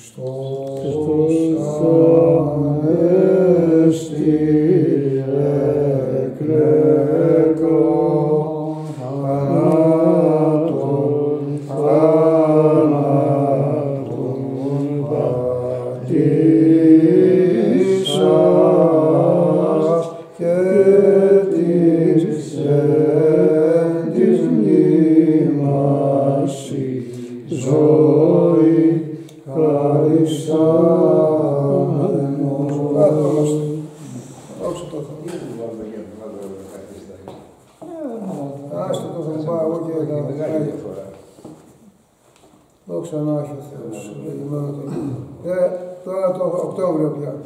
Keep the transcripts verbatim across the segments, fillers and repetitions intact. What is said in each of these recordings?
Χριστός Ανέστη εκ νεκρών θανάτων, θανάτων πατήσας και της εν της μνήμας ζωή χαριστάμενος. Δόξα τω Θεώ. Άστο το θα πάω εγώ και τα μεγάλη φορά. Δόξα να έχει ο Θεός. Ε, τώρα το Οκτώβριο πια.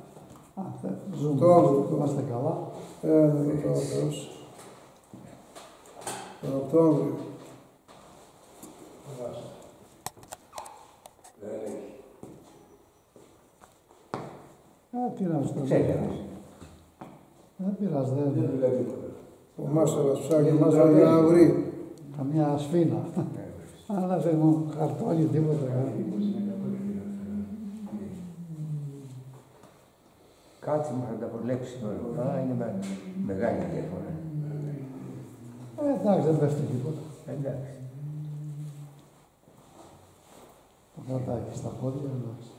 Ζούμε, είμαστε καλά. Ε, ναι, το Θεός. Τον Οκτώβριο. Ε, τι να σου το πω. Δεν πειράζει, δεν βλέπει. Ο μάστορας ψάχνει μας για να βρει. Καμιά σφίνα. Αλλά δεν μου χαρτόνι, τίποτα. Κάτι μου θα τα προλέξει τώρα, είναι με, μεγάλη διαφορά. Ε, εντάξει, δεν πέφτει τίποτα. Εντάξει. Το χαρτάκι στα πόδια, εντάξει.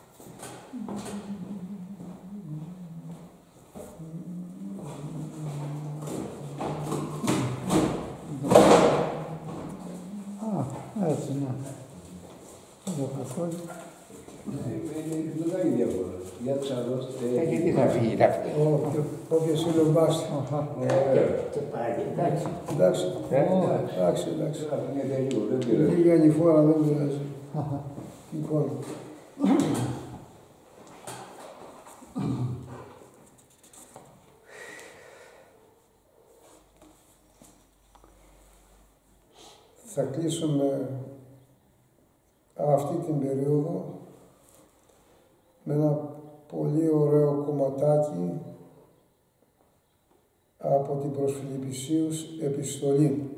Α, έτσι, ναι. Το χαρτάκι. Είναι μεγάλη διαφορά. Για ξαναδώστε. Γιατί θα φύγει αυτή. Όποιος είναι ο μπάστη. Και πάλι, εντάξει. Εντάξει. Εντάξει, εντάξει. Λίγη ανηφόρα, δεν πειράζει. Λοιπόν. Θα κλείσουμε αυτή την περίοδο με ένα πολύ ωραίο κομματάκι από την προς Φιλιππισίους επιστολή.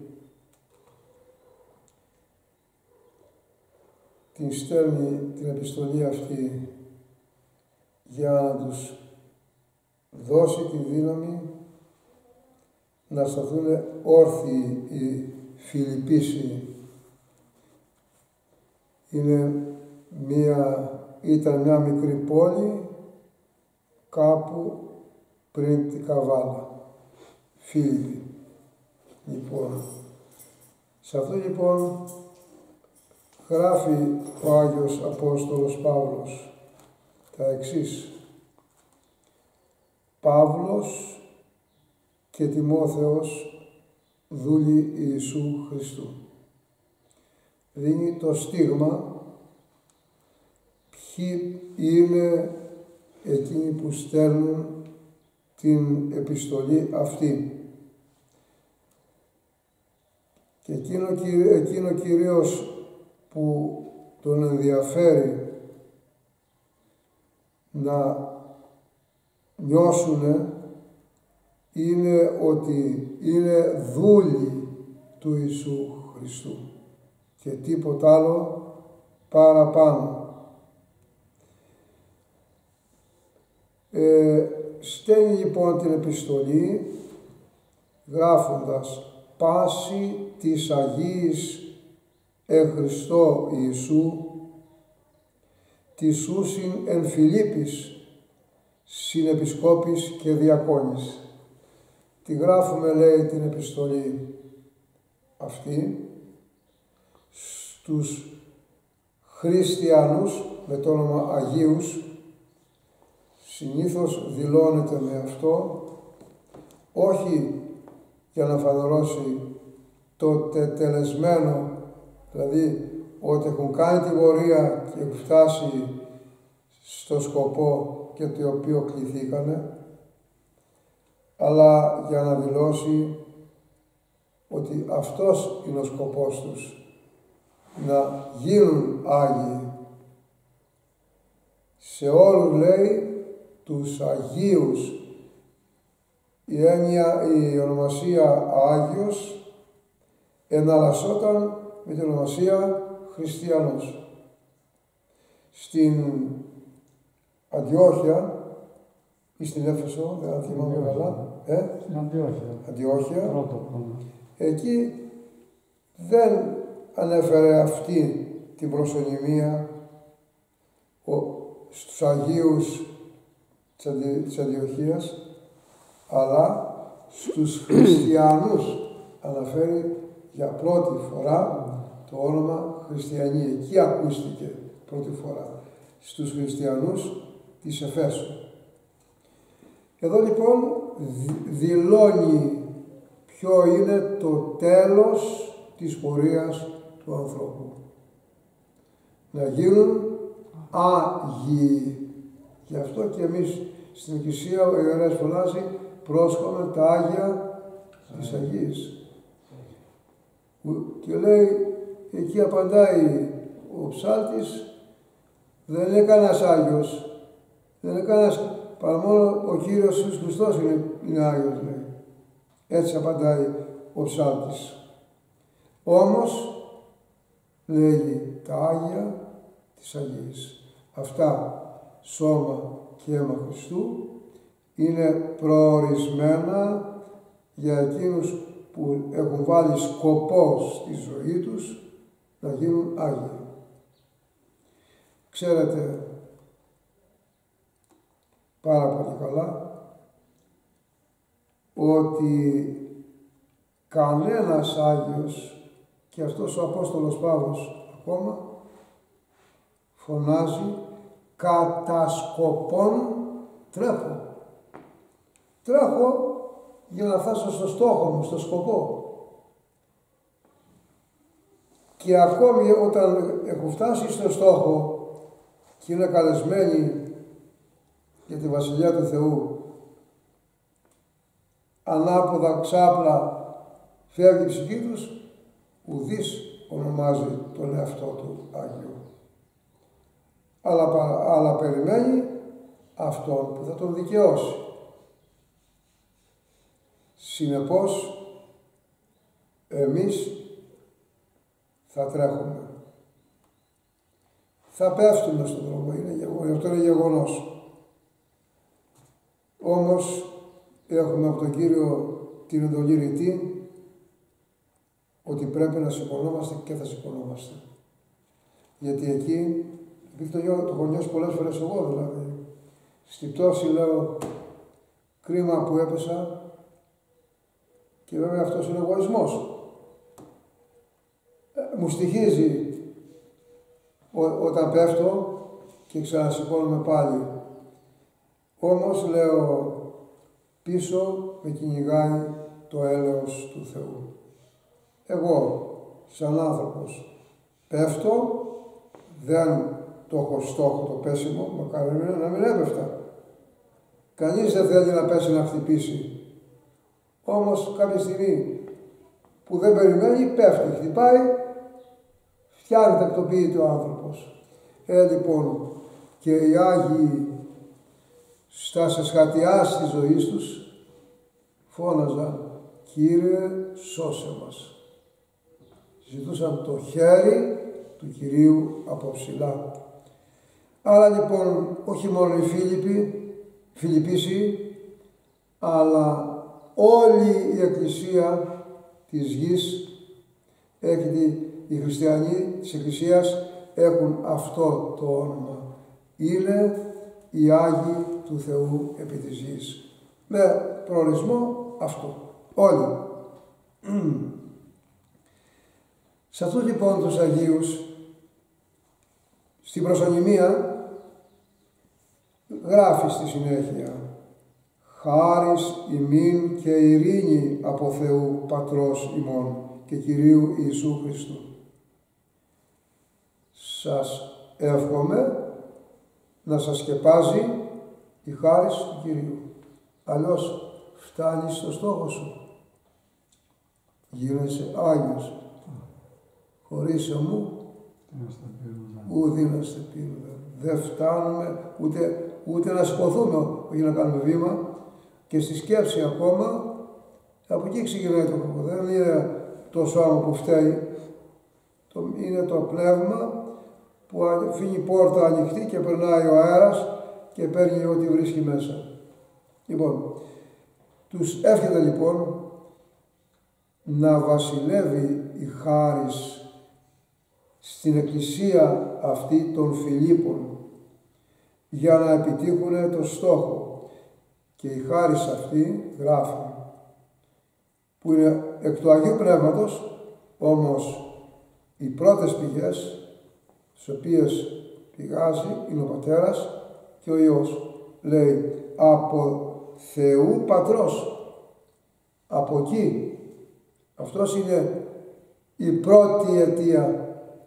Την στέλνει την επιστολή αυτή για να τους δώσει τη δύναμη να σταθούν όρθιοι οι Φιλιππίσιοι. Είναι μία, ήταν μια μικρή πόλη κάπου πριν την Καβάλα. Φίλιπποι. Λοιπόν, σε αυτό λοιπόν γράφει ο Άγιος Απόστολος Παύλος τα εξής. Παύλος και Τιμόθεος δούλοι Ιησού Χριστού. Δίνει το στίγμα ποιοι είναι εκείνοι που στέλνουν την επιστολή αυτή. Και εκείνο, εκείνο κυρίως που τον ενδιαφέρει να νιώσουνε είναι ότι είναι δούλοι του Ιησού Χριστού και τίποτα άλλο παραπάνω. Ε, στέλνει λοιπόν την επιστολή γράφοντας «Πάση της Αγίης εν Χριστώ Ιησού, της ούσιν εν Φιλίππης, συνεπισκόπης και διακόνης». Τη γράφουμε, λέει, την επιστολή αυτή στους χριστιανούς με το όνομα Αγίους. Συνήθως δηλώνεται με αυτό, όχι για να φανερώσει το τετελεσμένο, δηλαδή ότι έχουν κάνει τη πορεία και έχουν φτάσει στο σκοπό και το οποίο κληθήκανε, αλλά για να δηλώσει ότι αυτός είναι ο σκοπός τους, να γίνουν Άγιοι. Σε όλους, λέει, τους Αγίους, η έννοια, η ονομασία Άγιος εναλλασσόταν με την ονομασία Χριστιανός. στην Αντιόχεια ή στην Έφεσο, δεν θυμάμαι καλά. Ε? Στην Αντιόχεια. Αντιόχεια. Πρώτο πρώτο. Εκεί δεν ανέφερε αυτή την προσωνυμία ο, στους Αγίους της, Αντι, της Αντιοχίας, αλλά στους χριστιανούς αναφέρει για πρώτη φορά το όνομα χριστιανοί. Εκεί ακούστηκε πρώτη φορά, στους χριστιανούς της Εφέσου. Εδώ λοιπόν δηλώνει ποιο είναι το τέλος της πορείας του ανθρώπου. Να γίνουν Άγιοι. Γι' αυτό και εμείς στην Εκκλησία ο Ιερέας φωνάζει πρόσχομαι τα Άγια της Αγίας. Και λέει, εκεί απαντάει ο ψάλτης, δεν είναι κανένας Άγιος, δεν είναι κανένας, παρά μόνο ο Κύριος Ιησούς Χριστός είναι, είναι Άγιος, λέει. Έτσι απαντάει ο ψάλτης. Όμως, λέγει τα Άγια της Αγίας. Αυτά, σώμα και αίμα Χριστού, είναι προορισμένα για εκείνους που έχουν βάλει σκοπό στη ζωή τους να γίνουν Άγιοι. Ξέρετε πάρα πολύ καλά ότι κανένας Άγιος, και αυτός ο Απόστολος Παύλος ακόμα φωνάζει, κατά σκοπόν τρέχω. Τρέχω για να φτάσω στο στόχο μου, στο σκοπό. Και ακόμη όταν έχω φτάσει στο στόχο και είναι καλεσμένοι για τη Βασιλεία του Θεού, ανάποδα ξάπλα φεύγει η ψυχή τους, ουδής ονομάζει τον εαυτό του Άγιο. Αλλά, αλλά περιμένει αυτόν που θα τον δικαιώσει. Συνεπώς, εμείς θα τρέχουμε. Θα πέφτουμε στον δρόμο, είναι γεγονός, αυτό είναι γεγονός. Όμως, έχουμε από τον Κύριο την εντολή ρητή ότι πρέπει να σηκωνόμαστε και θα σηκωνόμαστε. Γιατί εκεί, επειδή το, το έχω νιώσει πολλές φορές εγώ δηλαδή, στη πτώση λέω κρίμα που έπεσα, και βέβαια αυτός είναι εγωισμός. Ε, μου στοιχίζει ό, όταν πέφτω και ξανασηκώνομαι πάλι. Όμως λέω πίσω με κυνηγάει το έλεος του Θεού. Εγώ σαν άνθρωπος πέφτω, δεν το έχω στόχο το πέσιμο, μακάρι να μην έπεφτα. Κανείς δεν θέλει να πέσει να χτυπήσει. Όμως κάποια στιγμή που δεν περιμένει, πέφτει, χτυπάει, φτιάχνει, τακτοποιείται ο άνθρωπος. Ε, λοιπόν, και οι Άγιοι στα σεσχατιάς της ζωής τους φώναζαν «Κύριε, σώσε μας». Ζητούσαν το χέρι του Κυρίου από ψηλά. Άρα λοιπόν, όχι μόνο οι Φίλιπποι, Φιλιππίσιοι, αλλά όλη η Εκκλησία της γης, έχει, οι χριστιανοί της Εκκλησίας έχουν αυτό το όνομα. Είναι οι Άγιοι του Θεού επί της γης. Με προορισμό αυτό. Όλοι. Σε αυτούς λοιπόν τους Αγίους, στην προσωνυμία, γράφει στη συνέχεια «Χάρις ημίν και ειρήνη από Θεού Πατρός ημών και Κυρίου Ιησού Χριστού». Σας εύχομαι να σας σκεπάζει η χάρις του Κυρίου. Αλλιώς φτάνεις στο στόχο σου. Γίνεσαι Άγιος. Χωρίς εμού, ούτε να στεπίνουμε. Δεν φτάνουμε ούτε, ούτε να σηκωθούμε για να κάνουμε βήμα. Και στη σκέψη ακόμα, από εκεί ξεκινάει το κόπο. Δεν είναι το σώμα που φταίει. Το, είναι το πνεύμα που αφήνει πόρτα ανοιχτή και περνάει ο αέρας και παίρνει ό,τι βρίσκει μέσα. Λοιπόν, τους εύχεται λοιπόν να βασιλεύει η χάρις στην εκκλησία αυτή των Φιλίππων για να επιτύχουν το στόχο. Και η χάρις αυτή γράφει, που είναι εκ του Αγίου Πνεύματος, όμως οι πρώτες πηγές, τις οποίες πηγάζει, είναι ο Πατέρας και ο Υιός. Λέει, από Θεού Πατρός, από εκεί. Αυτός είναι η πρώτη αιτία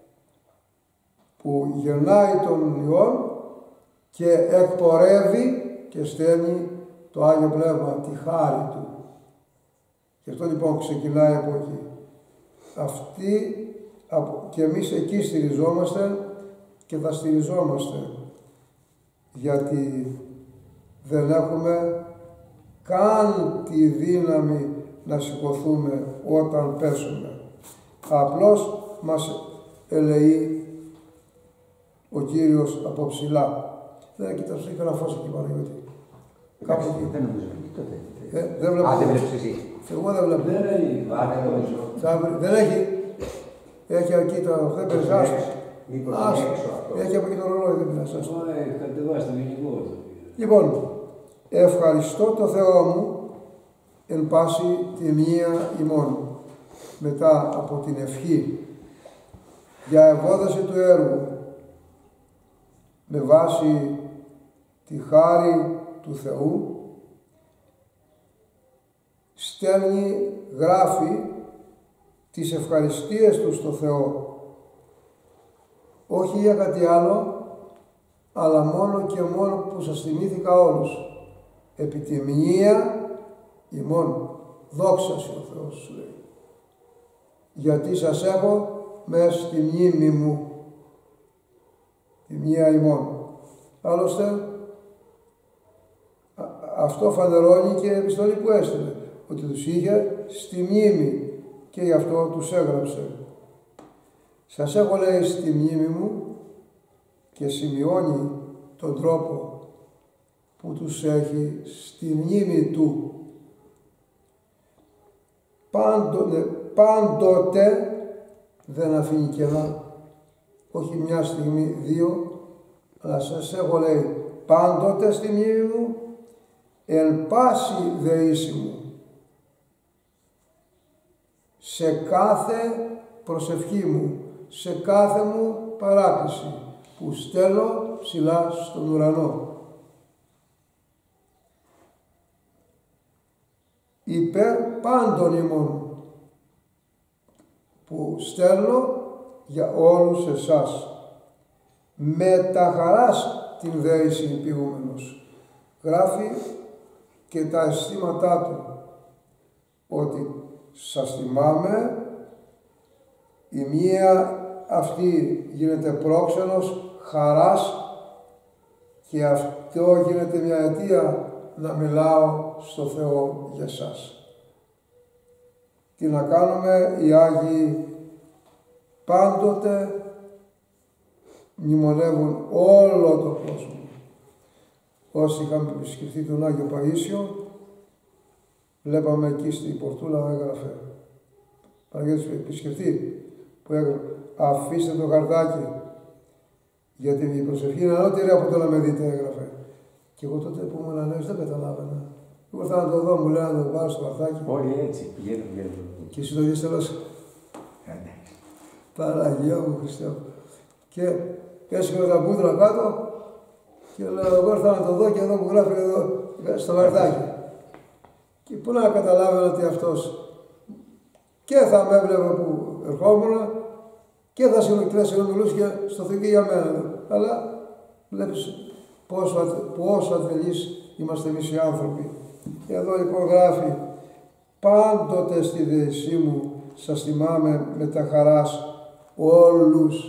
που γεννάει τον Υιόν και εκπορεύει και στέλνει το Άγιο Πνεύμα, τη χάρη Του. Και αυτό λοιπόν ξεκινάει από εκεί. Αυτή, και εμείς εκεί στηριζόμαστε και θα στηριζόμαστε, γιατί δεν έχουμε καν τη δύναμη να σηκωθούμε όταν πέσουμε. Απλώς μας ελεεί ο Κύριος από ψηλά. Δεν κοίταξε, είχα να φως εκεί Παναγιώτη. Κάπου εκεί. Δεν νομίζω εκεί τότε. Ε, δεν βλέπω. Α, δεν βλέπεις εσύ. Εγώ δεν βλέπω. Δεν έχει. Α, δεν νομίζω. Δεν έχει. Έχει εκεί το, δεν πειράζει. Μήπως Ας, είναι έξω αυτό. έχει από εκεί το ρολόι, δεν πειράζει. άστο. Μα έχει κατεβάσει το γενικό. Λοιπόν, ευχαριστώ το Θεό μου εν πάση τη μία ημών, μετά από την ευχή για ευόδαση του έργου με βάση τη χάρη του Θεού, στέλνει, γράφει τις ευχαριστίες του στο Θεό, όχι για κάτι άλλο, αλλά μόνο και μόνο που σας θυμήθηκα όλους, επί τη μνήα ημών, δόξαση ο Θεός σου λέει, γιατί σας έχω μέσα στη μνήμη μου, τη μνήα ημών. Άλλωστε, αυτό φανερώνει και η επιστολή που έστειλε, ότι τους είχε στη μνήμη και γι' αυτό τους έγραψε. Σας έχω, λέει, στη μνήμη μου, και σημειώνει τον τρόπο που τους έχει στη μνήμη του. Πάντοτε, πάντοτε δεν αφήνει κενά, όχι μια στιγμή, δύο, αλλά σας έχω, λέει, πάντοτε στη μνήμη μου, εν πάση δεήση μου, σε κάθε προσευχή μου, σε κάθε μου παράκληση που στέλνω ψηλά στον ουρανό. Υπέρ πάντων ημών, που στέλνω για όλους εσάς. Με τα χαράς την δέηση ποιούμενος. Γράφει και τα αισθήματά του, ότι σας θυμάμαι, η μία αυτή γίνεται πρόξενος χαράς και αυτό γίνεται μια αιτία να μιλάω στο Θεό για σας. Τι να κάνουμε, οι Άγιοι πάντοτε μνημονεύουν όλο τον κόσμο. Όσοι είχαμε επισκεφθεί τον Άγιο Παΐσιο, βλέπαμε εκεί στην Πορτούλα έγραφε, Παναγιώτης επισκεφτεί, που έγραφε, αφήστε το χαρτάκι, γιατί η προσευχή είναι ανώτερη από το να με δείτε, έγραφε. Και εγώ τότε που ήμουν νέος δεν καταλάβαινα. Εγώ ήρθα να το δω, μου λέει να το βάλω στο χαρτάκι. Όλοι έτσι πηγαίνουν, πηγαίνουν. Και εσύ το ίδιο τέλος. Παναγία μου, Χριστέ μου. Και έσυγε τα μπούτρα κάτω και λέω, εγώ ήρθα να το δω και εδώ που γράφει εδώ στο χαρτάκι. Και πού να καταλάβαινα ότι αυτός και θα με έβλεπε που ερχόμουν και θα συνομιλούσε και στο Θεό και για μένα. Αλλά βλέπεις πόσο, πόσο ατελείς είμαστε εμείς οι άνθρωποι. Εδώ λοιπόν γράφει, πάντοτε στη δεησή μου σας θυμάμαι με τα χαράς όλους.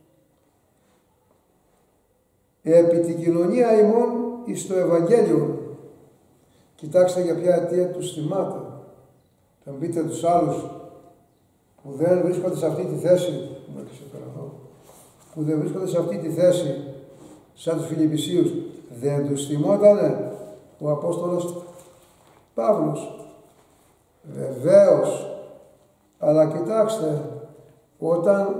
Επί την κοινωνία ημών εις το Ευαγγέλιο. Κοιτάξτε για ποια αιτία τους θυμάται. Θα πείτε τους άλλους που δεν βρίσκονται σε αυτή τη θέση. που δεν βρίσκονται σε αυτή τη θέση, σαν τους Φιλιππισίους, δεν τους θυμότανε ο Απόστολος Παύλος? Βεβαίως. Αλλά κοιτάξτε, όταν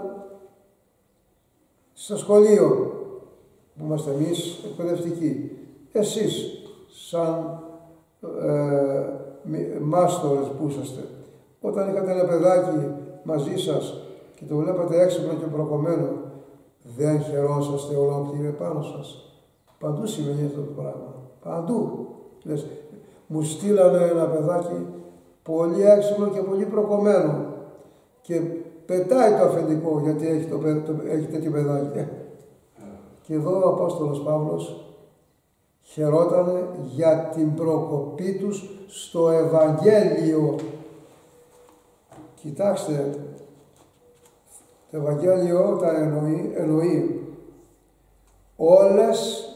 στο σχολείο που είμαστε εμείς εκπαιδευτικοί, εσείς σαν ε, μάστορες που είσαστε, όταν είχατε ένα παιδάκι μαζί σας και το βλέπατε έξυπνο και προκομμένο, δεν χαιρόσαστε ολόκληροι επάνω σας? Παντού σημαίνει αυτό το πράγμα. Παντού. Λες, μου στείλανε ένα παιδάκι πολύ έξυπνο και πολύ προκομμένο και πετάει το αφεντικό γιατί έχει, το, το, έχει τέτοιο παιδάκι. Και εδώ ο Απόστολος Παύλος χαιρότανε για την προκοπή τους στο Ευαγγέλιο. Κοιτάξτε, το Ευαγγέλιο όταν εννοεί, εννοεί όλες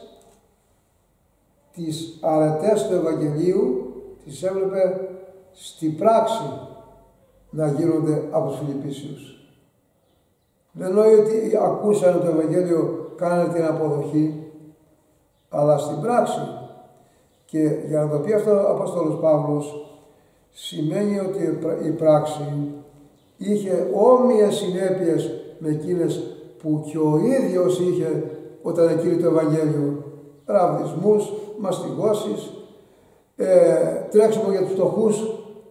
τις αρετές του Ευαγγελίου τις έβλεπε στην πράξη να γίνονται από τους Φιλιππίσιους. Δεν εννοεί ότι ακούσανε το Ευαγγέλιο, κάνανε την αποδοχή, αλλά στην πράξη. Και για να το πει αυτό ο Απόστολος Παύλος, σημαίνει ότι η πράξη είχε όμοιες συνέπειες με εκείνες που και ο ίδιος είχε όταν εκήρυε το Ευαγγέλιο. Ραβδισμούς, μαστιγώσεις, ε, τρέξιμο για τους φτωχούς.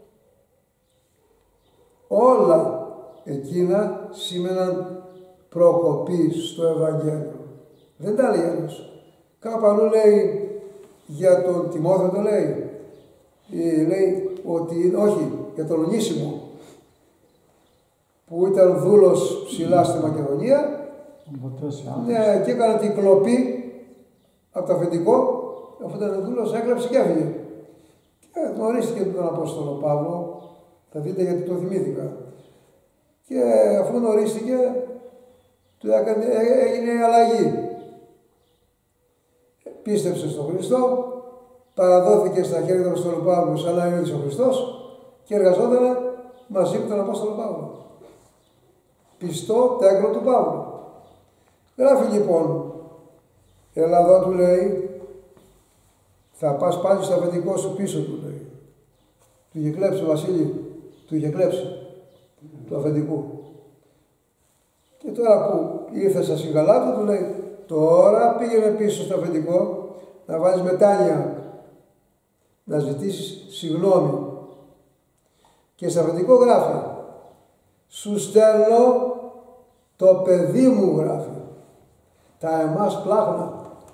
Όλα εκείνα σήμαιναν προκοπή στο Ευαγγέλιο. Δεν τα λέει άλλος. Κάπου αλλού λέει για τον Τιμόθεο, το λέει. Ε, λέει ότι, όχι, για τον Ονήσιμο, που ήταν δούλος ψηλά στη Μακεδονία. Ναι, και έκανε την κλοπή από το αφεντικό, αφού ήταν δούλος, έκλεψε και έφυγε. Και γνωρίστηκε τον Απόστολο Παύλο, θα δείτε γιατί το θυμήθηκα. Και αφού γνωρίστηκε, του έκανε, έγινε η αλλαγή. Πίστεψε στον Χριστό, παραδόθηκε στα χέρια του Απόστολου Παύλου σαν να είναι ο Χριστός και εργαζόταν μαζί με τον Απόστολο Παύλο. Πιστό τέκνο του Παύλου. Γράφει λοιπόν, έλα εδώ, του λέει, θα πας πάλι στο αφεντικό σου πίσω, του λέει. Του είχε κλέψει ο Βασίλη, του είχε κλέψει του αφεντικού. Και τώρα που ήρθε στα συγκαλά του, του λέει, τώρα πήγαινε πίσω στο αφεντικό να βάλεις μετάνοια, να ζητήσεις συγγνώμη. Και στο αφεντικό γράφει, σου στέλνω το παιδί μου, γράφει, τα εμάς πλάγνα.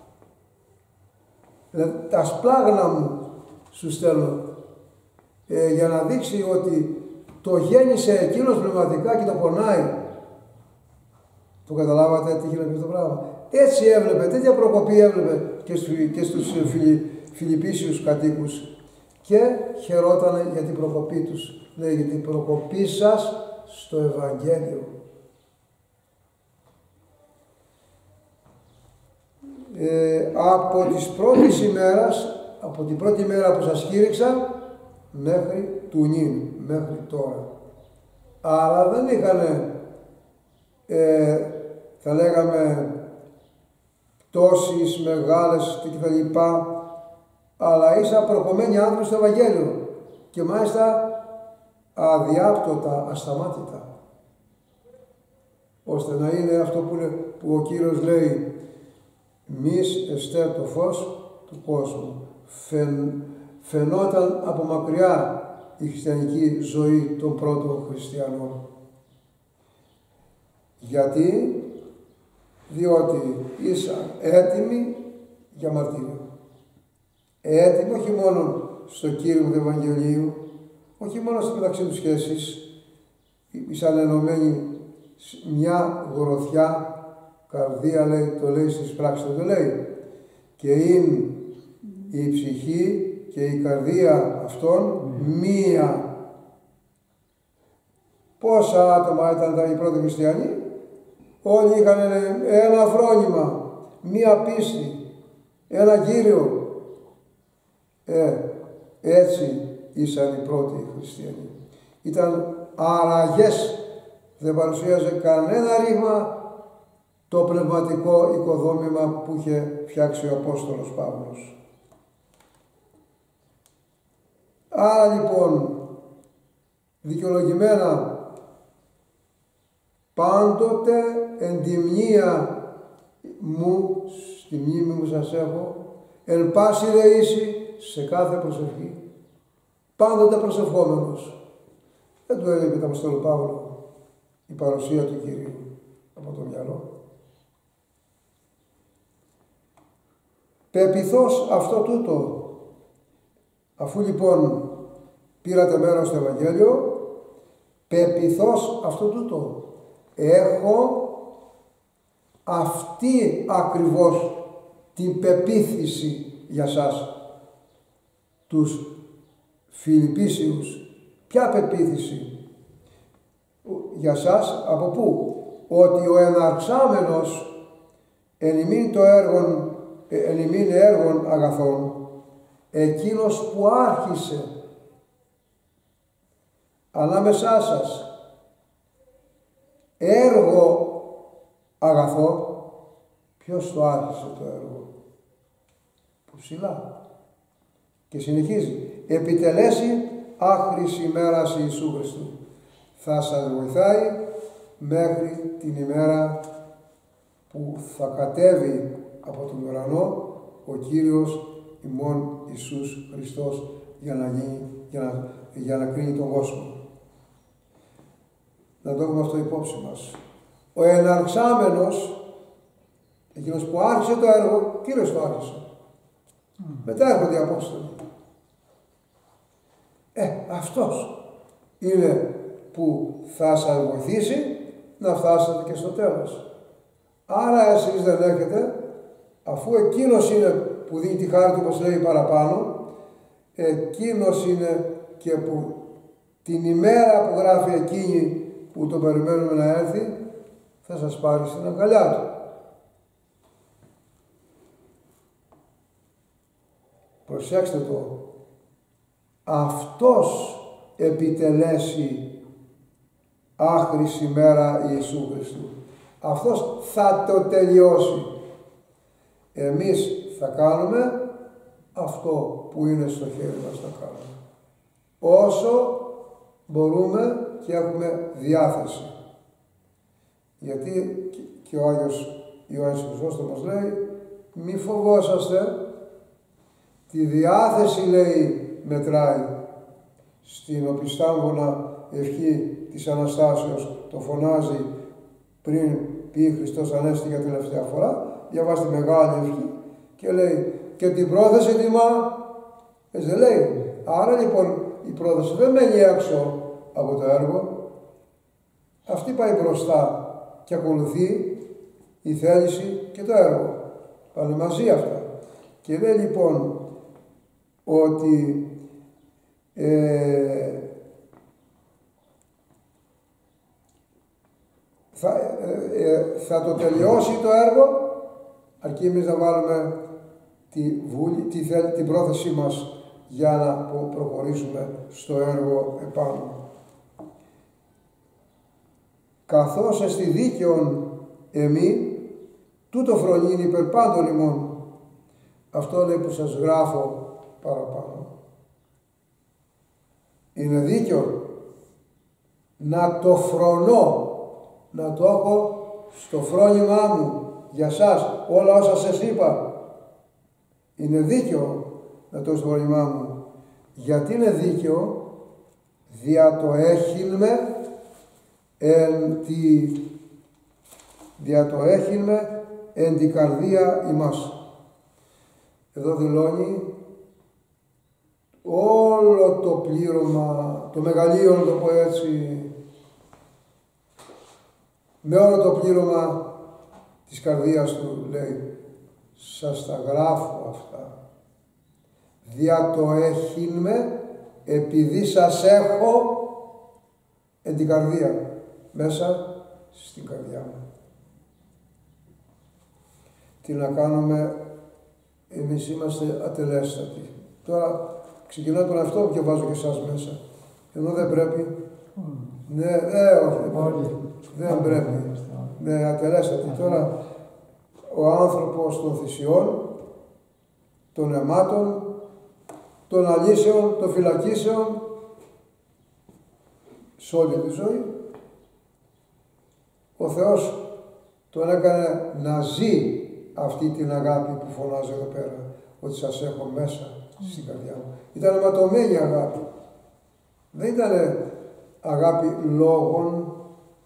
Δηλαδή, τα σπλάγνα μου σου στέλνω, ε, για να δείξει ότι το γέννησε εκείνος πνευματικά και το πονάει. Το καταλάβατε τι γίνεται αυτό το πράγμα? Έτσι έβλεπε, τέτοια προκοπή έβλεπε και στους, και στους Φιλι, Φιλιππίσιους κατοίκους και χαιρότανε για την προκοπή τους. Λέει, για την προκοπή σας στο Ευαγγέλιο. Ε, από τις πρώτες ημέρας, από την πρώτη μέρα που σας κήρυξα μέχρι του νυν, μέχρι τώρα. Άρα δεν είχαν, ε, θα λέγαμε, πτώσεις μεγάλες και τα λοιπά, αλλά ήσαν προκομμένοι άνθρωποι στο Ευαγγέλιο και μάλιστα αδιάπτωτα, ασταμάτητα, ώστε να είναι αυτό που, που ο Κύριος λέει, μης εστέ το φως του κόσμου. Φεν, φαινόταν από μακριά η χριστιανική ζωή των πρώτων χριστιανών. Γιατί? Διότι ήσαν έτοιμοι για μαρτύριο. Έτοιμοι όχι μόνο στο κήρυγμα του Ευαγγελίου, όχι μόνο στις μεταξύ τους σχέσεις, ήσαν ενωμένοι μια γροθιά καρδία, λέει, το λέει στις πράξεις, το λέει. Και είναι η ψυχή και η καρδία αυτών μία. Πόσα άτομα ήταν οι πρώτοι χριστιανοί? Όλοι είχαν ένα φρόνημα, μία πίστη, ένα Κύριο. Ε, έτσι ήσαν οι πρώτοι χριστιανοί. Ήταν αραγές, δεν παρουσίαζε κανένα ρήγμα το πνευματικό οικοδόμημα που είχε φτιάξει ο Απόστολος Παύλος. Άρα λοιπόν, δικαιολογημένα, πάντοτε εν τη μνήα μου, στη μνήμη μου σας έχω, εν πάση δεήσει, σε κάθε προσευχή, πάντοτε προσευχόμενος. Δεν του έλεγε το Απόστολο Παύλο η παρουσία του Κυρίου από το μυαλό. Πεποιθώς αυτό τούτο, αφού λοιπόν πήρατε μέρος στο Ευαγγέλιο, πεποιθώς αυτό τούτο, έχω αυτή ακριβώς την πεποίθηση για σας, τους Φιλιππίσιους. Ποια πεποίθηση για σας, από πού? Ότι ο εναρξάμενος εν ημίν το έργον, εν ημίν έργων αγαθών, εκείνος που άρχισε ανάμεσά σας έργο αγαθό, ποιος το άρχισε το έργο? Που ψηλά. Και συνεχίζει, επιτελέσει άχρης ημέρας Ιησού Χριστού. Θα σας βοηθάει μέχρι την ημέρα που θα κατέβει από τον ουρανό ο Κύριος ημών Ιησούς Χριστός για να, γίνει, για να, για να κρίνει τον κόσμο. Να το έχουμε αυτό υπόψη μας. Ο εναρξάμενος, εκείνος που άρχισε το έργο, Κύριος το άρχισε. Mm. Μετά έρχονται οι Απόστολοι. Ε, αυτός είναι που θα σας βοηθήσει να φτάσετε και στο τέλος. Άρα εσείς δεν έχετε, αφού εκείνος είναι που δίνει τη χάρη του, όπως λέει παραπάνω, εκείνος είναι και που την ημέρα που γράφει εκείνη που τον περιμένουμε να έρθει, θα σας πάρει στην αγκαλιά του. Προσέξτε το. Αυτός επιτελέσει άχρης ημέρα Ιησού Χριστού. Αυτός θα το τελειώσει. Εμείς θα κάνουμε αυτό που είναι στο χέρι μας να κάνουμε. Όσο μπορούμε και έχουμε διάθεση. Γιατί και ο Άγιος Ιωάννης Χρυσόστομος λέει, μη φοβόσαστε, τη διάθεση λέει μετράει. Στην οπισθάμβωνα ευχή της Αναστάσεως το φωνάζει πριν πει Χριστός Ανέστη για τελευταία φορά, διαβάζει τη μεγάλη ευχή και λέει και την πρόθεση τιμά, έτσι δεν λέει. Άρα λοιπόν η πρόθεση δεν μένει έξω από το έργο, αυτή πάει μπροστά και ακολουθεί η θέληση και το έργο. Πάνε μαζί αυτά. Και λέει λοιπόν ότι ε, θα, ε, ε, θα το τελειώσει το έργο, αρκεί εμείς να βάλουμε τη βούλη, τη, την πρόθεσή μας για να προχωρήσουμε στο έργο επάνω. Καθώς εστι δίκαιον εμεί, τούτο φρονήν υπερ πάντων ημών. Αυτό λέει που σας γράφω παραπάνω. Είναι δίκαιο να το φρονώ, να το έχω στο φρόνημά μου για σας, όλα όσα σας είπα. Είναι δίκαιο να το έχω στο φρόνημά μου. Γιατί είναι δίκαιο? Δια το έχειν με εν τη δια το έχειν με εν την καρδία ημάς. Εδώ δηλώνει όλο το πλήρωμα, το μεγαλείο, να το πω έτσι, με όλο το πλήρωμα της καρδίας του λέει, σας τα γράφω αυτά. Δια το έχειν με, επειδή σας έχω εν την καρδία, μέσα στην καρδιά μου. Τι να κάνουμε, εμείς είμαστε ατελέστατοι. Τώρα ξεκινάω τον εαυτό μου και βάζω και εσάς μέσα. Ενώ δεν πρέπει. Mm. Ναι, ε, όχι, δεν, δεν πρέπει. με ατελέστατη. Τώρα ο άνθρωπος των θυσιών, των αιμάτων, των αλύσεων, των φυλακίσεων, σε όλη τη ζωή, ο Θεός τον έκανε να ζει αυτή την αγάπη που φωνάζει εδώ πέρα, ότι σας έχω μέσα στην καρδιά μου. Ήταν αιματωμένη αγάπη. Δεν ήταν αγάπη λόγων,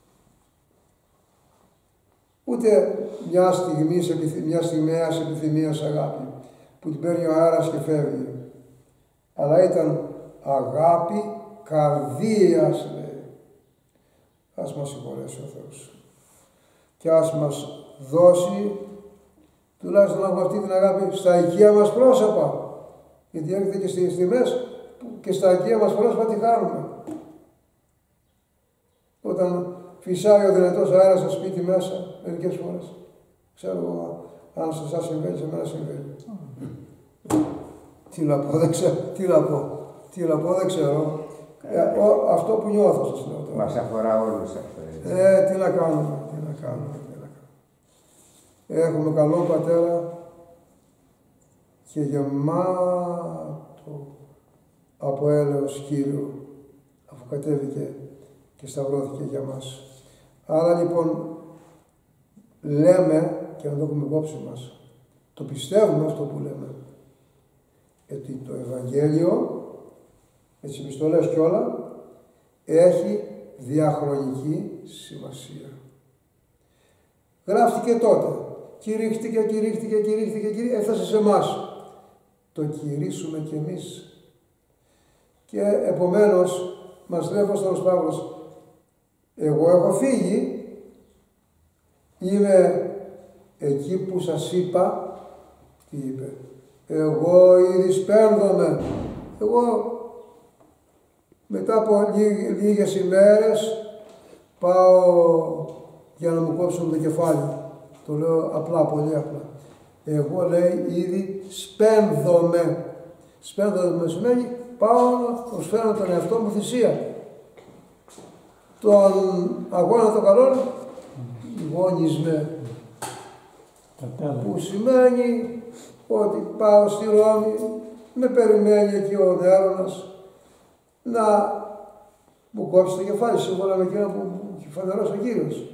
ούτε μια στιγμής, μια στιγμαίας επιθυμίας αγάπη, που την παίρνει ο αέρας και φεύγει. Αλλά ήταν αγάπη καρδίας, λέει. Ας μας συγχωρέσει ο Θεός. Και ας μας δώσει τουλάχιστον να έχουμε αυτή την αγάπη στα οικεία μας πρόσωπα. Γιατί έρχεται και στις στιγμές και στα οικεία μας πρόσωπα τη χάνουμε. Όταν φυσάει ο δυνατός αέρας στο σπίτι μέσα, μερικές φορές. Ξέρω εγώ, αν σε εσάς συμβαίνει, σε μένα συμβαίνει. Τι να πω, δεν ξέρω. Τι να πω, τι να πω, δεν ξέρω. Ε, ο, αυτό που νιώθω σας λέω τώρα. Μας αφορά όλους αυτό. Ε, τι να κάνουμε, τι να κάνουμε, τι να κάνουμε. Έχουμε καλό πατέρα και γεμάτο από έλεος Κύριο, αφού κατέβηκε και σταυρώθηκε για μας. Άρα λοιπόν λέμε, και να το έχουμε υπόψη μας, το πιστεύουμε αυτό που λέμε, ότι το Ευαγγέλιο, με τις επιστολές και όλα, έχει διαχρονική σημασία. Γράφτηκε τότε, κηρύχτηκε, κηρύχτηκε, κηρύχτηκε, κηρύχτηκε, έφτασε σε εμάς. Το κηρύσουμε κι εμείς. Και επομένως, μας λέει ο Απόστολος Παύλος, εγώ έχω φύγει, είμαι εκεί που σας είπα, τι είπε, εγώ ήδη σπέρδομαι, εγώ μετά από λί, λίγες ημέρες πάω για να μου κόψουν το κεφάλι. Το λέω απλά, πολύ απλά. Εγώ, λέει, ήδη σπένδομαι. Σπένδομαι σημαίνει πάω να προσφέρω τον εαυτό μου θυσία. Τον αγώνα των καλών γόνισμε. Που σημαίνει ότι πάω στη Ρώμη, με περιμένει εκεί ο Νέρονας να μου κόψει το κεφάλι, σύμφωνα με εκείνα που μου έχει φανερώσει ο Κύριος.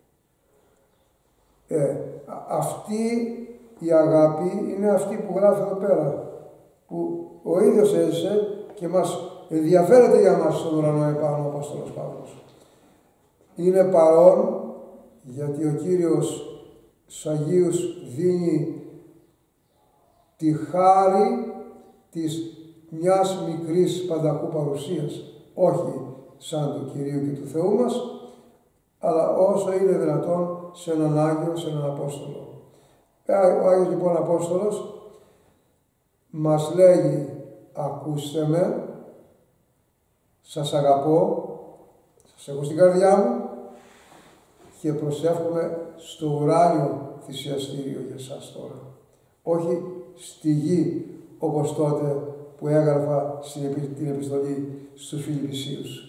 Ε, αυτή η αγάπη είναι αυτή που γράφει εδώ πέρα, που ο ίδιος έζησε και μας ενδιαφέρεται για μας στον ουρανό επάνω ο Απόστολος Παύλος. Είναι παρόν γιατί ο Κύριος στους Αγίους δίνει τη χάρη της μιας μικρής πανταχού παρουσίας, όχι σαν του Κυρίου και του Θεού μας, αλλά όσο είναι δυνατόν σε έναν Άγιο, σε έναν Απόστολο. Ο Άγιος λοιπόν Απόστολος μας λέγει, ακούστε με, σας αγαπώ, σας έχω στην καρδιά μου και προσεύχομαι στο ουράνιο θυσιαστήριο για εσάς τώρα. Όχι στη γη, όπως τότε που έγραφα στην την επιστολή στους Φιλιππισίους.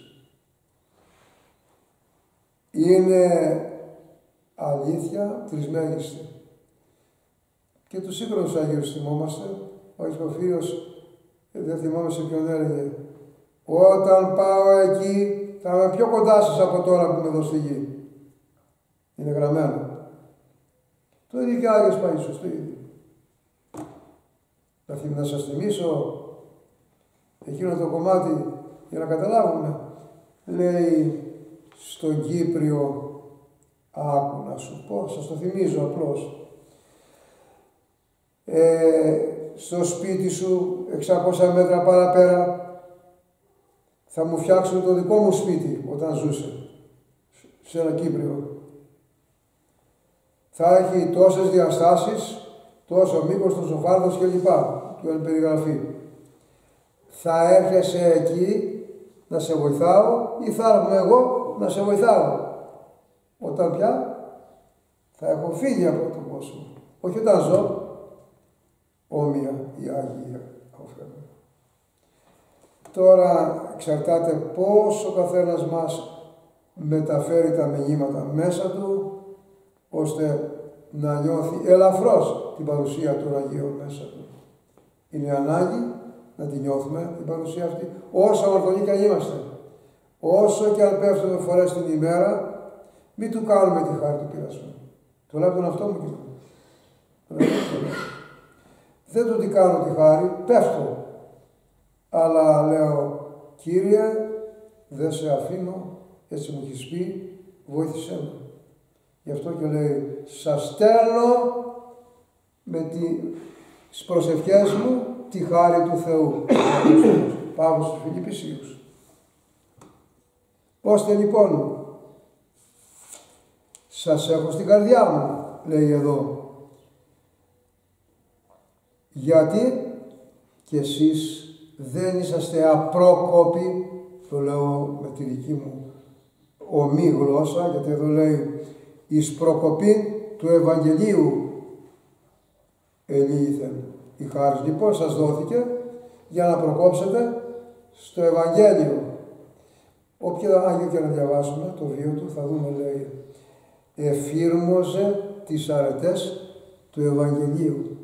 Είναι αλήθεια τρισμέγιστη. Και τους σύγχρονους Αγίους θυμόμαστε. Ο Άγιος Πορφύριος, δεν θυμάμαι σε ποιον έλεγε, όταν πάω εκεί θα είμαι πιο κοντά σας από τώρα που είμαι εδώ στη γη. Είναι γραμμένο. Το ίδιο και ο Άγιος Παΐσιος, το ίδιο. Να σας θυμίσω εκείνο το κομμάτι για να καταλάβουμε. Λέει στον Κύπριο, άκου να σου πω, σας το θυμίζω απλώς. Ε, στο σπίτι σου, εξακόσια μέτρα παραπέρα, θα μου φτιάξουν το δικό μου σπίτι όταν ζούσε σε ένα Κύπριο. Θα έχει τόσες διαστάσεις, τόσο μήκος, τόσο φάρδος κλπ. Του εν περιγραφή. Θα έρχεσαι εκεί να σε βοηθάω ή θα έρχομαι εγώ να σε βοηθάω. Όταν πια θα έχω φύγει από τον κόσμο. Όχι όταν ζω, όμοια η Άγια ωφέλη. Τώρα εξαρτάται πώς ο καθένας μας μεταφέρει τα μηνύματα μέσα του ώστε να νιώθει ελαφρώς την παρουσία των Αγίων μέσα του. Είναι ανάγκη να τη νιώθουμε την παρουσία αυτή, όσο ορθονοί και αν είμαστε. Όσο και αν πέφτουμε φορές την ημέρα, μην του κάνουμε τη χάρη του πειρασμού. Το λέω από τον αυτό μου κοινό. Δεν του τι κάνω τη χάρη, πέφτω. Αλλά λέω, Κύριε, δεν σε αφήνω, έτσι μου έχεις πει, βοήθησέ με. Γι' αυτό και λέει, σας στέλνω με τις προσευχές μου τη χάρη του Θεού. Πάμε στους Φιλιππισίους. Ώστε λοιπόν, σας έχω στην καρδιά μου, λέει εδώ. Γιατί και εσείς δεν είσαστε απρόκοποι, το λέω με τη δική μου ομή γλώσσα, γιατί εδώ λέει εις προκοπή του Ευαγγελίου ελίηθεν. Η χάρις λοιπόν σας δόθηκε για να προκόψετε στο Ευαγγέλιο. Όποιο Άγιο και να διαβάσουμε το βίο του θα δούμε, λέει, εφήρμοζε τις αρετές του Ευαγγελίου.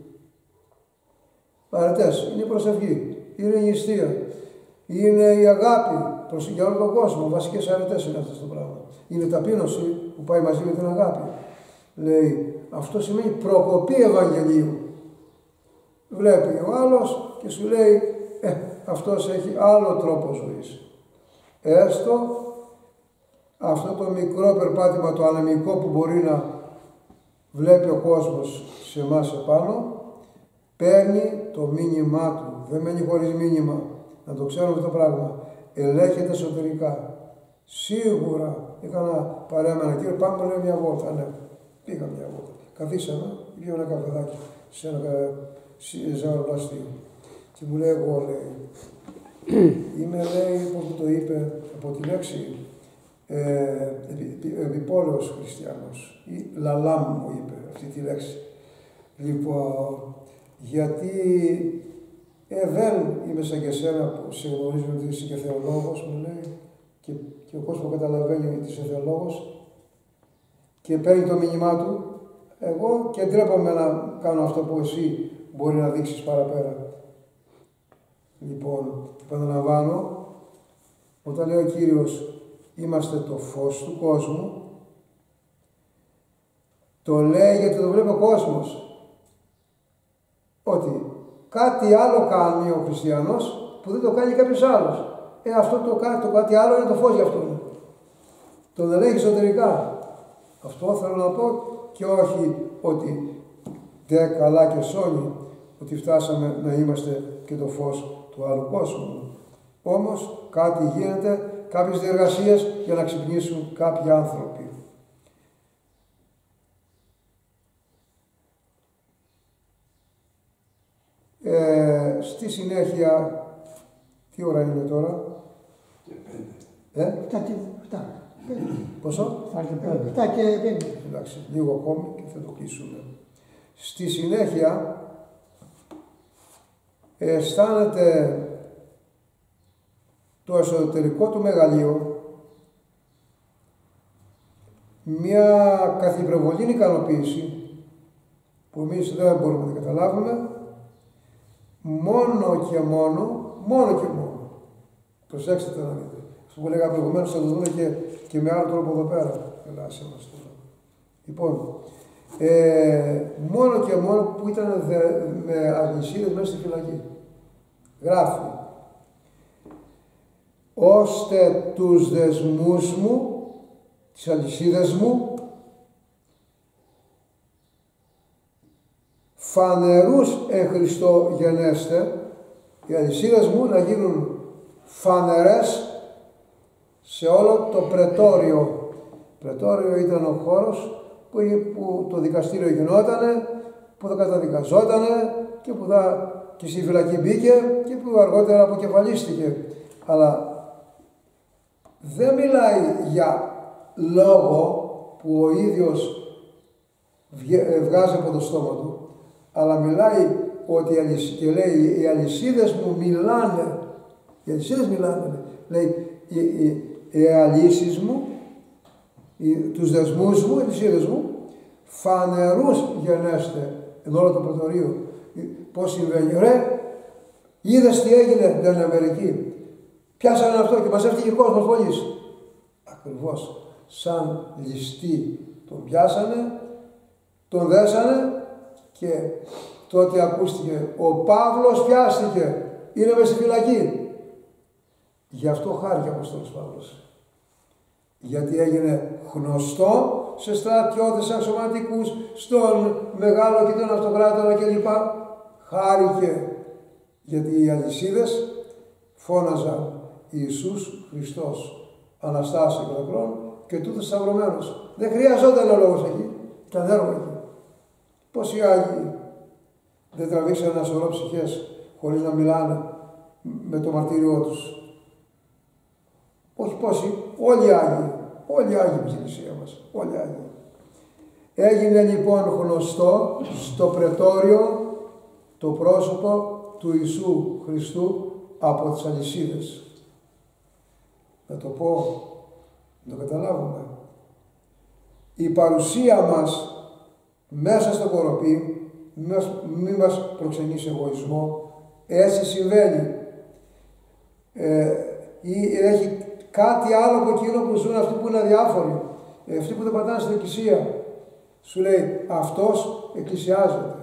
Αρετές είναι η προσευχή, είναι η νηστεία, είναι η αγάπη προς για όλο τον κόσμο. Βασικές αρετές είναι αυτές το πράγμα. Είναι ταπείνωση που πάει μαζί με την αγάπη. Λέει, αυτό σημαίνει προκοπή Ευαγγελίου. Βλέπει ο άλλος και σου λέει, ε, αυτός έχει άλλο τρόπο ζωής. Έστω αυτό το μικρό περπάτημα, το ανεμικό που μπορεί να βλέπει ο κόσμος σε εμάς επάνω, παίρνει το μήνυμά του. Δεν μένει χωρίς μήνυμα. Να το ξέρουμε αυτό το πράγμα. Ελέγχεται εσωτερικά. Σίγουρα έκανα παρέα με ένα κύριο, πάμε λέει μια βόλτα. Ναι, πήγα μια βόλτα. Καθίσαμε, πήγα ένα καφεδάκι σε ένα ζευγαριστείο. Και μου λέει, εγώ λέει, είμαι, λέει, πώς μου το είπε, από τη λέξη ε, επιπόλαιος χριστιανός. Ή λαλάμ μου είπε αυτή τη λέξη. Λοιπόν, γιατί ε, δεν είμαι σαν και εσένα που σε γνωρίζω ότι είσαι και θεολόγος, μου λέει, και, και ο κόσμος καταλαβαίνει ότι είσαι θεολόγος και παίρνει το μήνυμά του. Εγώ και ντρέπομαι να κάνω αυτό που εσύ μπορεί να δείξεις παραπέρα. Λοιπόν, επαναλαμβάνω, όταν λέει ο Κύριος είμαστε το φως του κόσμου, το λέει γιατί το βλέπει ο κόσμος. Ότι κάτι άλλο κάνει ο χριστιανός που δεν το κάνει κάποιος άλλος. Ε, αυτό το, το κάτι άλλο είναι το φως για αυτόν. Τον ελέγχει εσωτερικά. Αυτό θέλω να πω και όχι ότι ντε καλά και σώνει ότι φτάσαμε να είμαστε και το φως του άλλου κόσμου. Όμως κάτι γίνεται, κάποιες διεργασίες για να ξυπνήσουν κάποιοι άνθρωποι. Ε, στη συνέχεια, τι ώρα είναι τώρα? Ε? Εφτά και εφτά. Πόσο? Εφτά και πέντε. Εντάξει, λίγο ακόμη και θα το κλείσουμε. Στη συνέχεια, αισθάνεται το εσωτερικό του μεγαλείο μια καθυπροβολή ικανοποίηση που εμείς δεν μπορούμε να την καταλάβουμε, μόνο και μόνο, μόνο και μόνο. Προσέξτε το να δείτε. Αυτό που λέγαμε προηγουμένως θα το δούμε και, και με άλλο τρόπο εδώ πέρα. Ελάσε μας τώρα. Λοιπόν, ε, μόνο και μόνο που ήταν δε, με αλυσίδες μέσα στη φυλακή. Γράφει, ώστε τους δεσμούς μου, τις αλυσίδες μου, φανερούς εν Χριστώ γενέστε, οι αλυσίδες μου να γίνουν φανερές σε όλο το πρετόριο. Πρετόριο ήταν ο χώρος που, που το δικαστήριο γινότανε, που θα καταδικαζότανε και που θα και στη φυλακή μπήκε και που αργότερα αποκεφαλίστηκε. Αλλά δεν μιλάει για λόγο που ο ίδιος βγάζει από το στόμα του, αλλά μιλάει ότι και λέει οι αλυσίδες μου μιλάνε, οι αλυσίδες μιλάνε, λέει οι, οι, οι αλύσεις μου, οι, τους δεσμούς μου, οι αλυσίδες μου φανερούς γενέστε εν όλο το πρετορείο. Πώς συμβαίνει, ρε, είδες τι έγινε, λένε Αμερική. Πιάσανε αυτό και μαζεύτηκε ο κόσμος πολύς. Ακριβώς, σαν ληστή τον πιάσανε, τον δέσανε και τότε ακούστηκε, ο Παύλος πιάστηκε, είναι μες στη φυλακή. Γι' αυτό χάρηκε ο Απόστολος Παύλος. Γιατί έγινε γνωστό σε στρατιώτες αξιωματικούς, στον μεγάλο και τον αυτοκράτορα κλπ. Χάρηκε, γιατί οι αλυσίδες φώναζαν Ιησούς Χριστός, Αναστάς εκ των νεκρών και τούτος σταυρωμένος. Δεν χρειαζόταν ο λόγος εκεί, ήταν έργο εκεί. Πόσοι Άγιοι δεν τραβήξαν ένα σωρό ψυχές χωρίς να μιλάνε με το μαρτύριό τους. Όχι πόσοι, όλοι οι Άγιοι, όλοι οι Άγιοι στην Εκκλησία μας, όλοι οι Άγιοι. Έγινε λοιπόν γνωστό στο πρετόριο το πρόσωπο του Ιησού Χριστού από τις αλυσίδες. Να το πω, να το καταλάβουμε. Η παρουσία μας μέσα στο κοροπή μη μας προξενήσει εγωισμό. Έτσι συμβαίνει. Ε, ή έχει κάτι άλλο από εκείνο που ζουν αυτοί που είναι αδιάφοροι. Ε, αυτοί που δεν πατάνε στην εκκλησία. Σου λέει αυτός εκκλησιάζεται.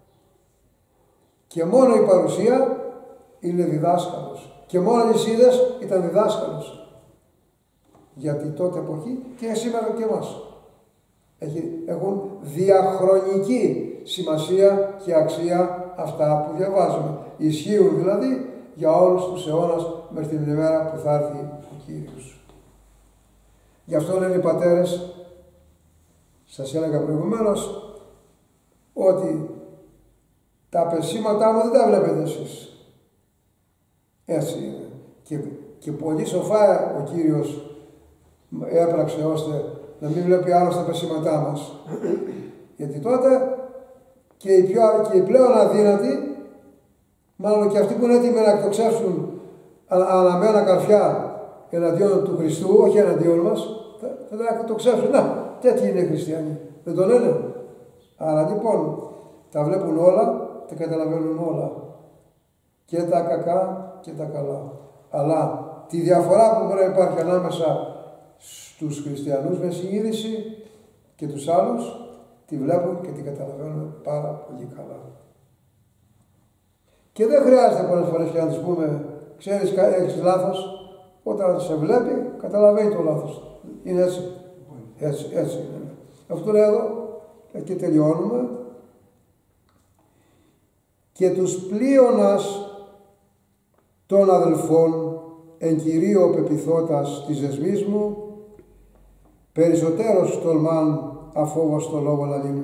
Και μόνο η παρουσία είναι διδάσκαλος. Και μόνο οι αλυσίδες ήταν διδάσκαλος. Γιατί τότε εποχή και σήμερα και εμάς. Έχουν διαχρονική σημασία και αξία αυτά που διαβάζουμε. Ισχύουν δηλαδή για όλους τους αιώνας μέχρι την ημέρα που θα έρθει ο Κύριος. Γι' αυτό λένε οι πατέρες, σας έλεγα προηγουμένως, ότι τα πεσήματά μου δεν τα βλέπετε εσείς. Έτσι είναι. Και, και πολύ σοφά ο Κύριος έπραξε ώστε να μην βλέπει άλλο τα πεσήματά μας. Γιατί τότε και οι, πιο, και οι πλέον αδύνατοι, μάλλον και αυτοί που είναι έτοιμοι να εκτοξεύσουν αναμένα καρφιά εναντίον του Χριστού, όχι εναντίον μας, θα, θα τα εκτοξεύσουν. Να, τέτοιοι είναι οι χριστιανοί. Δεν το λένε. Άρα λοιπόν τα βλέπουν όλα, τα καταλαβαίνουν όλα. Και τα κακά και τα καλά. Αλλά τη διαφορά που μπορεί να υπάρχει ανάμεσα στους χριστιανούς με συνείδηση και τους άλλους, τη βλέπουν και την καταλαβαίνουν πάρα πολύ καλά. Και δεν χρειάζεται πολλές φορές και να τους πούμε, ξέρεις, έχεις λάθος, όταν σε βλέπει, καταλαβαίνει το λάθος. Είναι έτσι. Έτσι, έτσι είναι. Αυτό λέω εδώ και τελειώνουμε. Και τους πλείονας των αδελφών εν κυρίω πεπιθώτας της δεσμής μου, περισσότερος τολμάν αφόβος το λόγο λαλήν.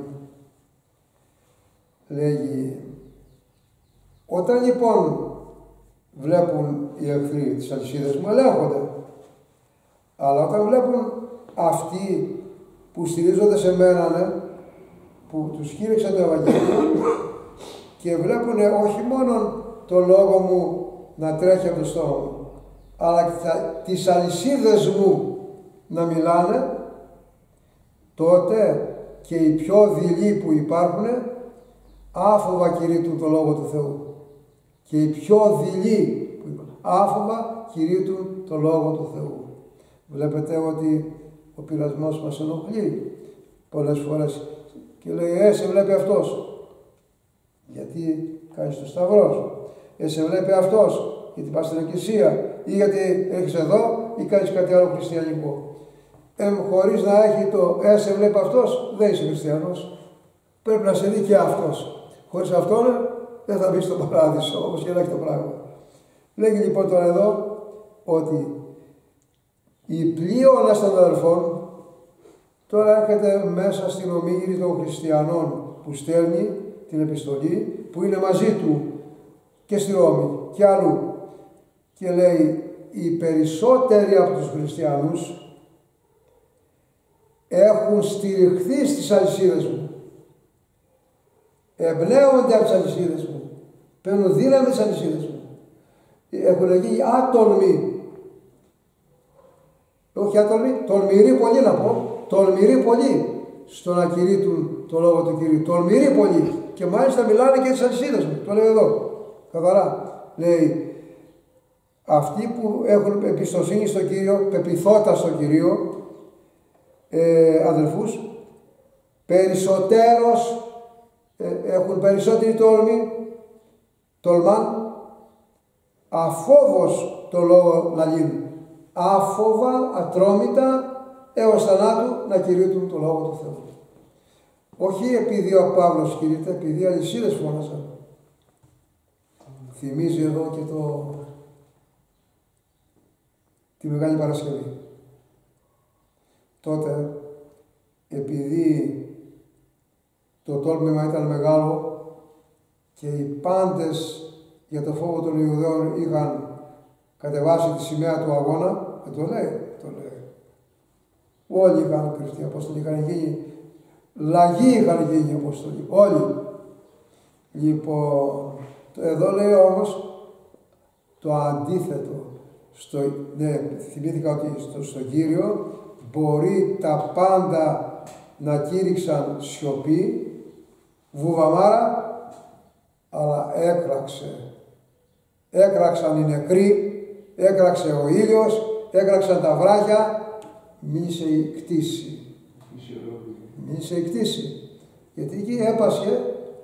Λέγει, όταν λοιπόν βλέπουν οι εχθροί τις αλυσίδες μου, ελέγχονται. Αλλά όταν βλέπουν αυτοί που στηρίζονται σε μένα, ναι, που τους κήρυξα το Ευαγγέλιο και βλέπουν όχι μόνο το λόγο μου να τρέχει από το στόμα μου, αλλά και τις αλυσίδες μου να μιλάνε, τότε και οι πιο δειλοί που υπάρχουν άφοβα κηρύττουν το Λόγο του Θεού. Και οι πιο δειλοί που υπάρχουν άφοβα κηρύττουν το Λόγο του Θεού. Βλέπετε ότι ο πειρασμός μας ενοχλεί πολλές φορές και λέει, ε, σε βλέπει αυτός. Γιατί κάνεις το σταυρό σου. Ε, σε βλέπει αυτός. Γιατί πας στην εκκλησία ή γιατί έχεις εδώ ή κάνεις κάτι άλλο χριστιανικό. Ε, χωρίς να έχει το «ε, σε βλέπει αυτός», δεν είσαι χριστιανός. Πρέπει να σε δει και αυτός. Χωρίς αυτόν δεν θα μπει στον παράδεισο, όπως και να έχει το πράγμα. Λέγει λοιπόν τώρα εδώ ότι η πλείονας των αδελφών τώρα έρχεται μέσα στην ομίγυρη των χριστιανών που στέλνει την επιστολή, που είναι μαζί του και στη Ρώμη και αλλού. Και λέει, οι περισσότεροι από τους χριστιανούς έχουν στηριχθεί στις αλυσίδες μου. Εμπνέονται από τις αλυσίδες μου. Παίρνουν δύναμη στις αλυσίδες μου. Έχουν γίνει άτολμοι. Όχι άτολμοι, τολμηροί πολύ να πω. Τολμηροί πολύ. στο να κηρύττουν το λόγο του Κυρίου. Τολμηροί πολλοί. Και μάλιστα μιλάνε και τις αλυσίδες μου. Το λέει εδώ. Καθαρά. Λέει, αυτοί που έχουν εμπιστοσύνη στο Κύριο, πεποιθότα στο Κύριο, ε, αδελφούς, περισσότερος, ε, έχουν περισσότερη τόλμη, τολμάν, αφόβος το λόγο λαλήν. Άφοβα, ατρόμητα, έως θανάτου να κηρύττουν το λόγο του Θεού. Όχι επειδή ο Παύλος κηρύττει, επειδή οι αλυσίδες φώναζαν. Θυμίζει εδώ και το, τη Μεγάλη Παρασκευή. Τότε, επειδή το τόλμημα ήταν μεγάλο και οι πάντες για το φόβο των Ιουδαίων είχαν κατεβάσει τη σημαία του αγώνα, δεν το λέει, το λέει. Όλοι είχαν κρυφτεί Απόστολοι, είχαν γίνει, λαγοί είχαν γίνει Απόστολοι, όλοι. Λοιπόν, εδώ λέει όμως το αντίθετο. Στο, ναι, θυμήθηκα ότι στο, στο Κύριο μπορεί τα πάντα να κήρυξαν σιωπή, βουβαμάρα, αλλά έκραξε. Έκραξαν οι νεκροί, έκραξε ο ήλιος, έκραξαν τα βράχια, μη σε κτήσει. Μη σε κτήσει. Γιατί εκεί έπασχε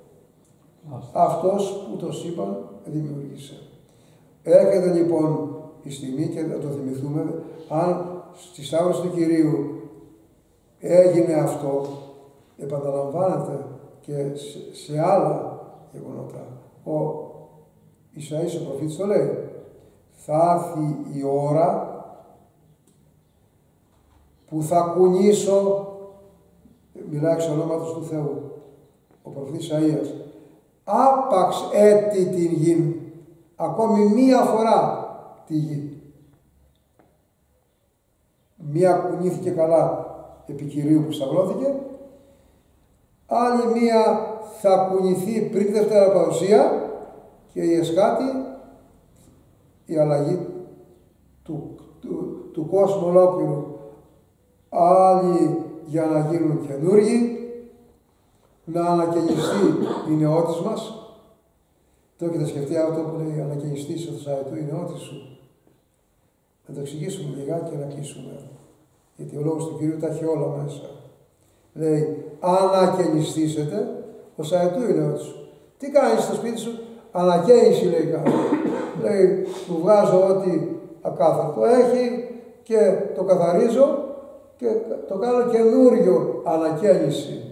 αυτός που το σύμπαν δημιούργησε. Έρχεται λοιπόν η στιγμή και θα το θυμηθούμε, αν στη Σταύρωση του Κυρίου έγινε αυτό, επαναλαμβάνεται και σε, σε άλλα γεγονότα. Ο Ισαΐας ο προφήτης το λέει, θα έρθει η ώρα που θα κουνήσω, μιλάει εξ ονόματος του Θεού, ο προφήτης Ισαΐας, άπαξ έτη την γη, ακόμη μία φορά τη γη. Μία κουνήθηκε καλά επί Κυρίου που σταυρώθηκε, άλλη μία θα κουνηθεί πριν τη Δευτέρα Παρουσία και η Εσκάτη, η αλλαγή του, του, του κόσμου ολόκληρου, άλλοι για να γίνουν καινούργοι, να ανακαινιστεί η νεότης μας. Το έχετε σκεφτεί αυτό που λέει ανακαινιστεί στο Θεσσαλονίκη, η νεότης σου. Να το εξηγήσουμε λιγάκι και να κλείσουμε. Γιατί ο λόγος του Κυρίου τα έχει όλα μέσα. Λέει, ανακαινιστήσετε, ο Σαετού είναι νεότης σου. Τι κάνεις στο σπίτι σου, ανακαίνιση λέει κάτι. Λέει, του βγάζω ό,τι ακάθαρτο έχει και το καθαρίζω και το κάνω καινούριο, ανακαίνιση.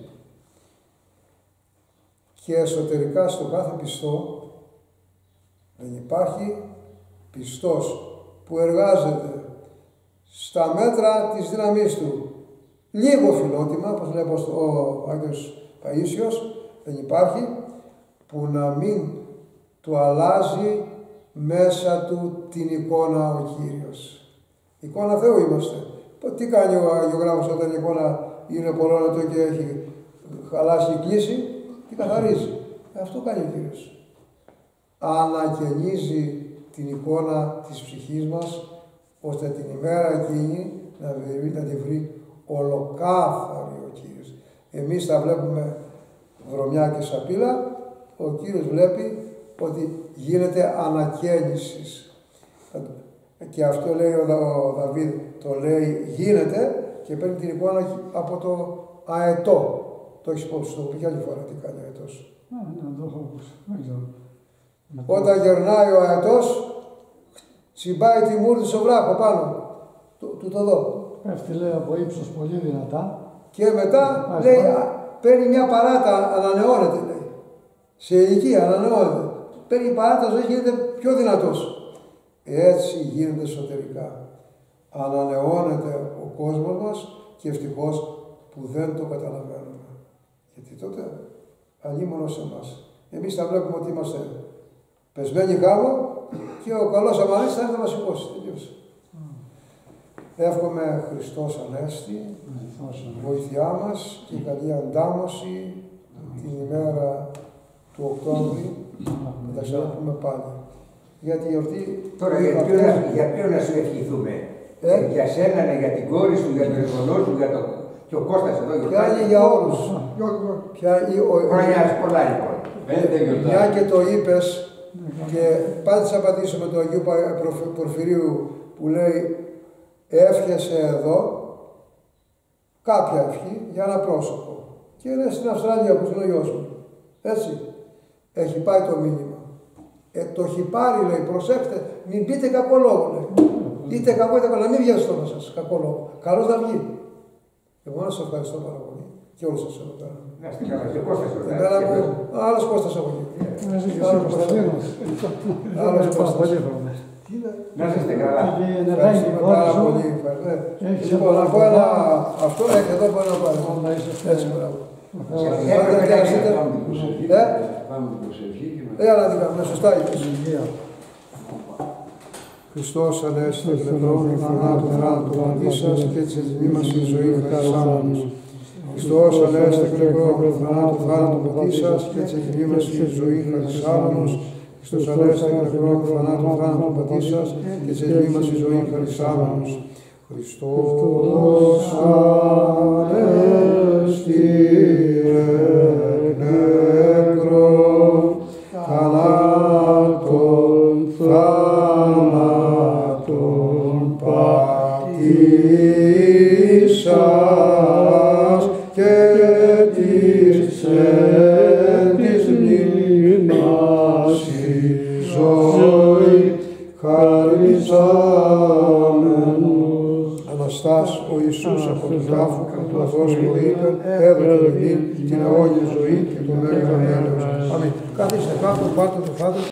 Και εσωτερικά στο κάθε πιστό δεν υπάρχει πιστός που εργάζεται στα μέτρα της δύναμής του. Λίγο φιλότιμα, όπως λέει ο Άγιος Παΐσιος, δεν υπάρχει που να μην του αλλάζει μέσα του την εικόνα ο Κύριος. Εικόνα Θεού είμαστε. Τι κάνει ο Αγιογράφος όταν η εικόνα είναι πολλών και έχει χαλάσει η κλίση, τι καθαρίζει. Αυτό κάνει ο Κύριος. Ανακαινίζει την εικόνα της ψυχής μας, ώστε την ημέρα εκείνη να, βρει, να τη βρει ολοκάθαρη ο Κύριος. Εμείς τα βλέπουμε βρωμιά και σαπίλα, ο Κύριος βλέπει ότι γίνεται ανακαίνιση. Και αυτό λέει ο, Δα, ο Δαβίδ, το λέει γίνεται και παίρνει την εικόνα από το αετό. Το έχεις πω στο πει άλλη φορά τι κάνει ο αετός. Ναι, ναι, το έχω ακούσει. Δεν ξέρω. Όταν γερνάει ο αετός, τσιμπάει τη μούρη στο βράχο πάνω. Του, του το δω. Πέφτει λέει από ύψος πολύ δυνατά. Και μετά λέει, α, παίρνει μια παράτα, ανανεώνεται λέει. Σε ηλικία ανανεώνεται. Παίρνει παράτα, ζωή γίνεται πιο δυνατός. Έτσι γίνεται εσωτερικά. Ανανεώνεται ο κόσμος μας και ευτυχώς που δεν το καταλαβαίνουμε. Γιατί τότε αλλήμωνο σε εμάς. Εμείς θα βλέπουμε ότι είμαστε πεσμένοι κάπου και ο καλός αμανής θα έρθει να μας σηκώσει. Τελείωσε. Mm. Εύχομαι Χριστός Ανέστη, mm. βοήθειά μας και καλή αντάμωση mm. την ημέρα του Οκτώβρη mm. να τα ξαναπούμε πάλι. Για τη γιορτή... Τώρα για ποιο, να, για ποιο να σου ευχηθούμε. Ε? Για σένα, για την κόρη σου, για τον εγγονό σου, για το... Και ο Κώστας εδώ Πιάνει γιορτάζει. για όλους. Πιάνει ο... Χρονιάς πολλά λοιπόν. Πέντε γιορτάζει. Μια και το είπες και πάντα θα απαντήσω με το Αγίου Πα- Προφ- Πορφυρίου που λέει εύχεσαι εδώ κάποια ευχή για ένα πρόσωπο. Και είναι στην Αυστραλία που είναι ο γιος μου. Έτσι. Έχει πάει το μήνυμα. Ε, το έχει πάρει, λέει, προσέξτε, μην πείτε κακό λόγο, λέει. Είτε κακό είτε καλό, να μην βγαίνει στο στόμα σας, κακό λόγο. Καλώς να βγει. Εγώ να σας ευχαριστώ πάρα πολύ. Και όλους σας εδώ πέρα. Να είστε καλά, και ο Κώστας Την πέρα μου, γιορτάζει. άλλος Κώστας από εκεί. Μέσα και εσύ Κωνσταντίνος. Άλλος Πάρα Κώστας. πολύ χρόνια. Να είστε καλά. Και η ενεργά Ευχαριστούμε πάρα πολύ. Ε, Λοιπόν, να πω ένα, αυτό έχει εδώ μπορεί να πάρει. Να είσαι Έτσι, μπράβο. Έπρεπε να γίνει. Πάμε την προσευχή. Ε? Πάμε την προσευχή και μετά. Ε, να την κάνουμε, σωστά είπες. υγεία. Χριστός ανέστη εκ νεκρών, θανάτου θάνατου πατήσας και της εθνήμας η ζωή χαρισάμενος. Χριστός ανέστη εκ νεκρών, θανάτου θάνατου πατήσας και της εθνήμας η ζωή χαρισάμενος. Χριστός ανέστη εκ νεκρών, θανάτου θάνατου πατήσας και της εθνήμας η ζωή χαρισάμενος. Χριστός ανέστη εκ νεκρών, θανάτων θάνατον πατήσας και της εν της μνήμας η ζωή χαρισάμενος. Αναστάς ο Ιησούς από τον τάφο του Αθώσπου είπε, έδωκε την την αιώνια ζωή και το μέλλον έλεος. Αμήν. Καθίστε κάτω, πάρτε το φάτο.